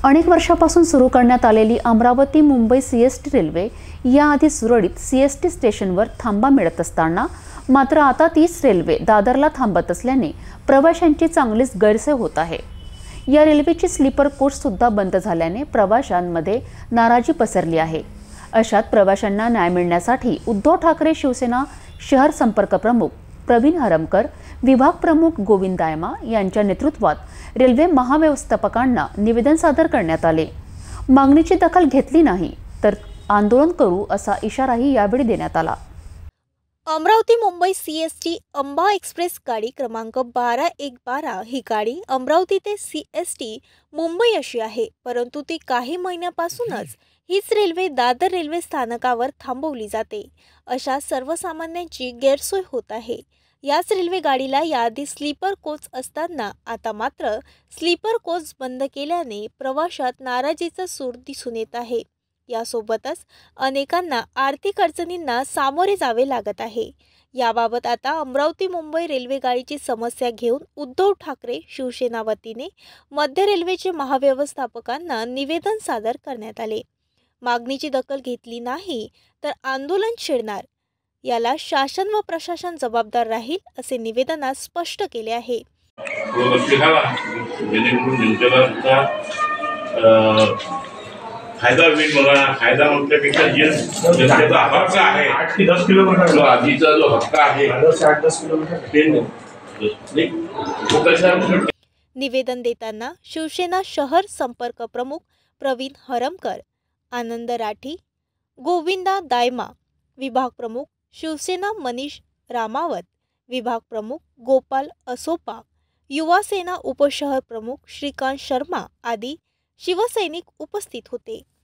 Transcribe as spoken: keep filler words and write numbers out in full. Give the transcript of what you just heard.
अनेक वर्षापासून सुरू करण्यात आलेली अमरावती मुंबई सीएसटी रेल्वे याआधी सुरळीत सीएसटी स्टेशनवर थांबा मिळत असताना मात्र आता तीच रेल्वे दादरला थांबत असल्याने प्रवाशांची चांगलीच गैरसोय होत आहे। या रेल्वेची स्लीपर कोच सुद्धा बंद झाल्याने प्रवाशांमध्ये नाराजी पसरली आहे। अशात प्रवाशांना न्याय मिळण्यासाठी उद्धव ठाकरे शिवसेना शहर संपर्क प्रमुख प्रवीण हरमकर, विभाग प्रमुख गोविंद दायमा यांच्या नेतृत्वात रेल्वे महाव्यवस्थापकांना निवेदन सादर करण्यात आले। मागणीची दखल घेतली नाही तर आंदोलन करू असा इशाराही यावेळी देण्यात आला। अमरावती मुंबई सीएसटी अंबा एक्सप्रेस गाडी क्रमांक बारा एक बारा ही गाडी अमरावती ते सीएसटी मुंबई अशी आहे, परंतु ती काही महिन्यापासूनच हीच रेल्वे दादर रेल्वे स्थानकावर थांबवली जाते। अशा सर्वसामान्यांची गैरसोय होत आहे। याच रेल्वे गाडीला याआधी स्लीपर कोच असताना आता मात्र स्लीपर कोच बंद केल्याने प्रवाशात नाराजीचा सूर दिसून येत आहे। यासोबतच अनेकांना आर्थिक अडचणींना सामोरे जावे लागत आहे। याबाबत आता अमरावती मुंबई रेल्वे गाडीची समस्या घेऊन उद्धव ठाकरे शिवसेना वतीने मध्य रेल्वेचे महाव्यवस्थापकांना निवेदन सादर करण्यात आले। मागणीची दखल घेतली नाही तर आंदोलन छेडणार, याला शासन व प्रशासन जबाबदार राहील असे निवेदनात स्पष्ट केले आहे। फायदा होईल बघा, फायदा म्हटल्यापेक्षा जे जनतेचा हक्क आहे आठ ते दस किलोमीटर आधीचा जो हक्क आहे आठ दस किलोमीटर निवेदन देताना शिवसेना शहर संपर्क प्रमुख प्रवीण हरमकर, आनंद राठी, गोविंदा दायमा, विभाग प्रमुख शिवसेना मनीष रामावत, विभाग प्रमुख गोपाल असोपा, युवा सेना उपशहर प्रमुख श्रीकांत शर्मा आदी शिवसैनिक उपस्थित होते।